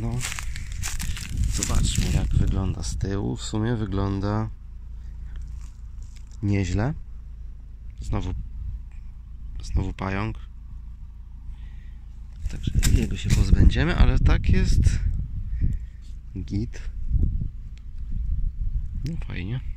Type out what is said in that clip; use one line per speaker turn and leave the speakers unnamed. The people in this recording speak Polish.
tego. Zobaczmy, jak wygląda z tyłu. W sumie wygląda nieźle. Znowu pająk. Także jego się pozbędziemy, ale tak jest git. No fajnie.